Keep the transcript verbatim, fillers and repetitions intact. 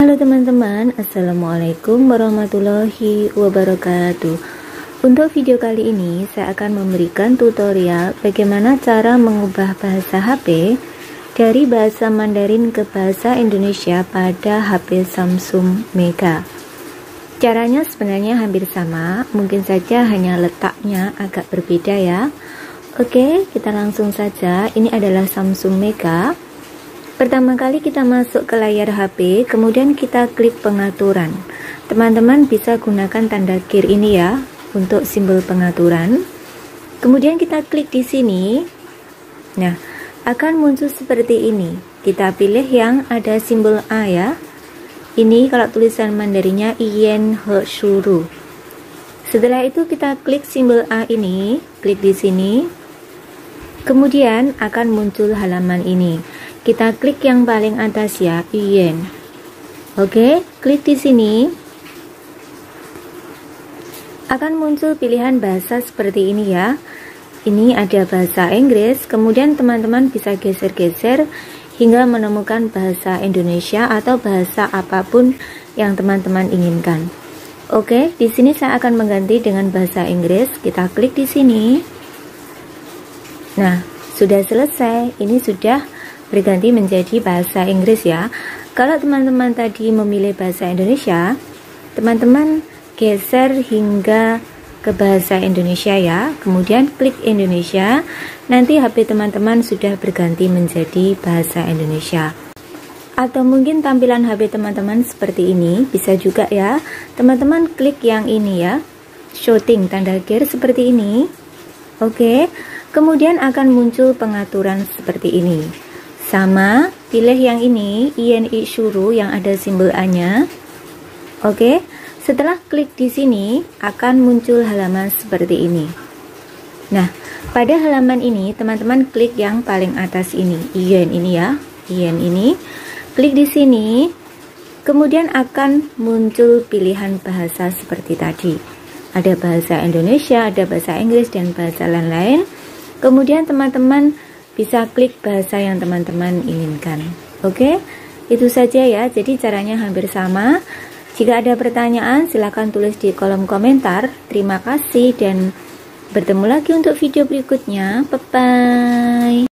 Halo teman-teman, Assalamualaikum warahmatullahi wabarakatuh. Untuk video kali ini saya akan memberikan tutorial bagaimana cara mengubah bahasa H P dari bahasa Mandarin ke bahasa Indonesia pada H P Samsung Mega. Caranya sebenarnya hampir sama, mungkin saja hanya letaknya agak berbeda ya. Oke, kita langsung saja. Ini adalah Samsung Mega. Pertama kali kita masuk ke layar H P, kemudian kita klik pengaturan. Teman-teman bisa gunakan tanda gear ini ya untuk simbol pengaturan. Kemudian kita klik di sini. Nah, akan muncul seperti ini. Kita pilih yang ada simbol A ya. Ini kalau tulisan Mandarinnya Iyan He Shuru. Setelah itu kita klik simbol A ini, klik di sini. Kemudian akan muncul halaman ini. Kita klik yang paling atas ya, Iyan. Oke, klik di sini. Akan muncul pilihan bahasa seperti ini ya. Ini ada bahasa Inggris, kemudian teman-teman bisa geser-geser hingga menemukan bahasa Indonesia atau bahasa apapun yang teman-teman inginkan. Oke, di sini saya akan mengganti dengan bahasa Inggris. Kita klik di sini. Nah, sudah selesai. Ini sudah berganti menjadi bahasa Inggris ya. Kalau teman-teman tadi memilih bahasa Indonesia, teman-teman geser hingga ke bahasa Indonesia ya. Kemudian klik Indonesia. Nanti H P teman-teman sudah berganti menjadi bahasa Indonesia. Atau mungkin tampilan H P teman-teman seperti ini, bisa juga ya. Teman-teman klik yang ini ya, shooting tanda gear seperti ini. Oke, kemudian akan muncul pengaturan seperti ini. Sama, pilih yang ini, Iyan He Shuru yang ada simbol A-nya. Oke, setelah klik di sini akan muncul halaman seperti ini. Nah, pada halaman ini teman-teman klik yang paling atas ini, Iyan ini ya, Iyan ini. Klik di sini, kemudian akan muncul pilihan bahasa seperti tadi. Ada bahasa Indonesia, ada bahasa Inggris dan bahasa lain-lain. Kemudian teman-teman bisa klik bahasa yang teman-teman inginkan. Oke, itu saja ya. Jadi caranya hampir sama. Jika ada pertanyaan silahkan tulis di kolom komentar. Terima kasih dan bertemu lagi untuk video berikutnya. Bye bye.